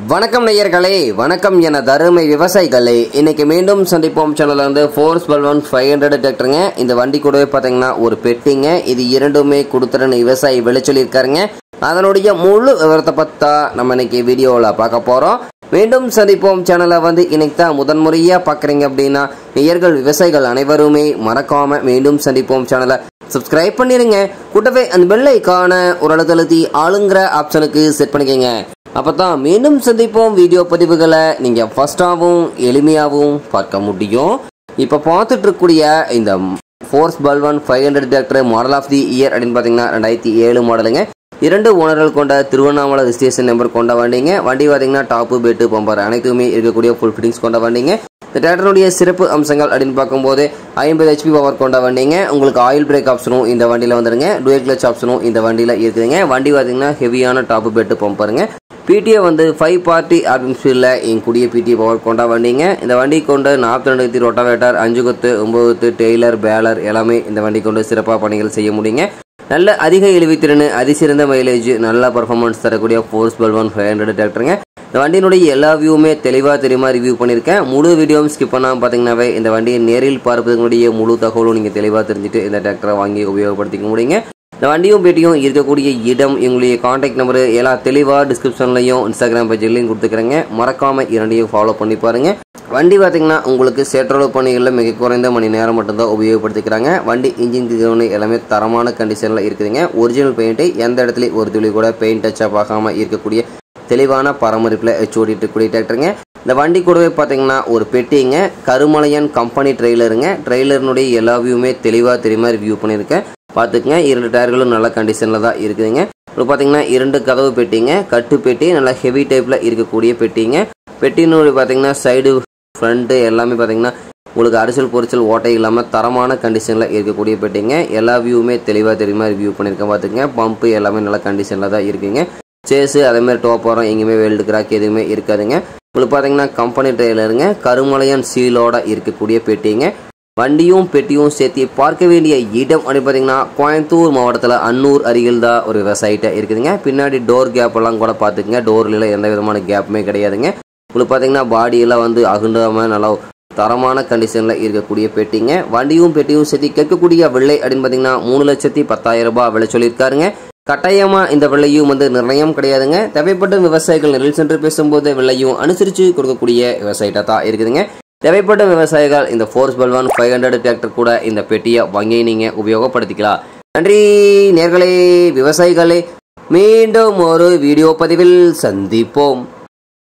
வணக்கம் நேயர்களே, வணக்கம் என தருமை விவசாயிகளே. இன்னைக்கு மீண்டும் சந்திப்போம் சேனல்ல வந்து ஃபோர்ஸ் பல்வன் 500 டிராக்டருங்க. இந்த வண்டி கூடவே பார்த்தீங்கன்னா ஒரு பெட்டிங்க. இது இரண்டுமே கொடுத்துறன்னு விவசாயி வெளிச்சொல்லியிருக்காருங்க. அதனுடைய முழு விவரத்தை பத்தா நம்ம இன்னைக்கு வீடியோவில் பார்க்க போறோம். மீண்டும் சந்திப்போம் சேனலை வந்து இன்னைக்கு தான் முதன்முறையா பார்க்குறீங்க அப்படின்னா நேயர்கள் விவசாயிகள் அனைவருமே மறக்காம மீண்டும் சந்திப்போம் சேனலை சப்ஸ்கிரைப் பண்ணிடுங்க. கூட்டவே அந்த பெல் ஐகான ஒரு அழுத்தி ஆளுங்கிற ஆப்ஷனுக்கு செட் பண்ணிக்கங்க. அப்பதான் மீண்டும் சந்திப்போம் வீடியோ பதிவுகளை நீங்க ஃபர்ஸ்டாகவும் எளிமையாகவும் பார்க்க முடியும். இப்ப பார்த்துட்டு இருக்கக்கூடிய இந்த Force Balwan 500 tractor model of the year அப்படின்னு பாத்தீங்கன்னா 2007 மாடலுங்க. 2 ஓனர்கள் கொண்ட திருவண்ணாமலை ரிஜிஸ்ட்ரேஷன் நம்பர் கொண்ட வண்டிங்க. வண்டி பாத்தீங்கன்னா டாப்பு பெட்டு பம்பர் அனைத்துமே இருக்கக்கூடிய ஃபுல் ஃபிட்டிங்ஸ் கொண்ட வண்டிங்க. இந்த டிராக்டருடைய சிறப்பு அம்சங்கள் அப்படின்னு பார்க்கும்போது 50 HP பவர் கொண்ட வண்டிங்க. உங்களுக்கு ஆயில் பிரேக் ஆப்ஷனும் இந்த வண்டியில வந்துருங்க. டூயல் கிளச் ஆப்ஷனும் இந்த வண்டியில இருக்குதுங்க. வண்டி பாத்தீங்கன்னா ஹெவியான டாப்பு பெட்டு பம்பருங்க. பிடிஏ வந்து 5 பார்ட்டி ஆர்பிஎம் ஸ்பீடில் எங்கூடிய பிடிஏ பவர் கொண்டா வண்டிங்க. இந்த வண்டி கொண்டு 42 ரொட்டாவேட்டர் 5 கொத்து 9 கொத்து டெய்லர் பேலர் எல்லாமே இந்த வண்டி கொண்டு சிறப்பாக பணிகள் செய்ய முடியுங்க. நல்ல அதிக இழுவித்திறன், அதிசிறந்த மைலேஜ், நல்ல பர்ஃபார்மன்ஸ் தரக்கூடிய ஃபோர்ஸ் பல்வன் 500 டிராக்டருங்க. இந்த வண்டியினுடைய எல்லா வியூவுமே தெளிவாக தெரியுமா ரிவ்யூ பண்ணியிருக்கேன். முழு வீடியோவும் ஸ்கிப் பண்ணாமல் பார்த்தீங்கன்னாவே இந்த வண்டியை நேரில் பார்ப்பதனுடைய முழு தகவலும் நீங்கள் தெளிவாக தெரிஞ்சுட்டு இந்த டிராக்டரை வாங்கி உபயோகப்படுத்திக்க முடியுங்க. இந்த வண்டியும் பேட்டியும் இருக்கக்கூடிய இடம், எங்களுடைய கான்டாக்ட் நம்பரு எல்லாம் தெளிவாக டிஸ்கிரிப்ஷன்லையும் இன்ஸ்டாகிராம் பேஜ்லையும் கொடுத்துக்கிறேங்க. மறக்காமல் இரண்டையும் ஃபாலோ பண்ணி பாருங்க. வண்டி பார்த்தீங்கன்னா உங்களுக்கு சேற்றளவு பணிகளில் மிக குறைந்த மணி நேரம் மட்டும்தான் உபயோகப்படுத்திக்கிறாங்க. வண்டி இன்ஜின் திகவனு எல்லாமே தரமான கண்டிஷனில் இருக்குதுங்க. ஒரிஜினல் பெயிண்ட்டு எந்த இடத்துலையும் ஒரு துளி கூட பெயிண்ட் டச்சப் ஆகாமல் இருக்கக்கூடிய தெளிவான பராமரிப்பில் ஓடிட்டு இருக்கக்கூடிய டிராக்டருங்க. இந்த வண்டி கூடவே பார்த்தீங்கன்னா ஒரு பெட்டிங்க. கருமலையன் கம்பெனி ட்ரெய்லருங்க. ட்ரெய்லர்னுடைய எல்லா வியூவுமே தெளிவாக தெரியுமா ரிவ்யூ பண்ணியிருக்கேன். பார்த்துக்குங்க. 2 டயர்களும் நல்ல கண்டிஷனில் தான் இருக்குதுங்க. இப்போ பார்த்தீங்கன்னா 2 கதவு பெட்டிங்க. கட்டு பெட்டி நல்ல ஹெவி டைப்பில் இருக்கக்கூடிய பெட்டிங்க. பெட்டின்னு பார்த்தீங்கன்னா சைடு ஃப்ரண்ட்டு எல்லாமே பார்த்தீங்கன்னா உங்களுக்கு அரிசல் பொரிச்சல் ஓட்டை இல்லாமல் தரமான கண்டிஷனில் இருக்கக்கூடிய பெட்டிங்க. எல்லா வியூவுமே தெளிவாக தெரியுமா ரிவ்யூ பண்ணியிருக்கேன். பார்த்துக்குங்க. பம்பு எல்லாமே நல்ல கண்டிஷனில் தான் இருக்குங்க. சேஸு அதேமாதிரி டோப்பரம் எங்கேயுமே வெல்டு கிராக் எதுவுமே இருக்காதுங்க. உங்களுக்கு பார்த்தீங்கன்னா கம்பெனி ட்ரெய்லருங்க. கருமலையன் சீலோட இருக்கக்கூடிய பெட்டிங்க. வண்டியும் பெட்டியும் சேர்த்து பார்க்க வேண்டிய இடம் அப்படின்னு பார்த்தீங்கன்னா கோயம்புத்தூர் மாவட்டத்தில் அன்னூர் அருகில் தான் ஒரு விவசாயிட்ட இருக்குதுங்க. பின்னாடி டோர் கேப் எல்லாம் கூட பார்த்துக்குங்க. டோர்ல எந்த விதமான கேப்புமே கிடையாதுங்க. உங்களுக்கு பார்த்தீங்கன்னா பாடியெல்லாம் வந்து அகுண்டாமல் நல்லா தரமான கண்டிஷனில் இருக்கக்கூடிய பெட்டிங்க. வண்டியும் பெட்டியும் சேர்த்து கேட்கக்கூடிய விலை அப்படின்னு பார்த்தீங்கன்னா 3,10,000 ரூபாய் விலை சொல்லியிருக்காருங்க. கட்டாயமாக இந்த விலையும் வந்து நிர்ணயம் கிடையாதுங்க. தேவைப்பட்ட விவசாயிகள் நேரில் சென்று பேசும்போது விலையும் அனுசரித்து கொடுக்கக்கூடிய விவசாயிட்ட தான் இருக்குதுங்க. தேவைப்பட்ட விவசாயிகள் இந்த ஃபோர்ஸ் பல்வன் 500 டிராக்டர் கூட இந்த பெட்டியை வாங்கி நீங்க உபயோகப்படுத்திக்கலாம். நன்றி நேர்களே, விவசாயிகளே. மீண்டும் ஒரு வீடியோ பதிவில் சந்திப்போம்.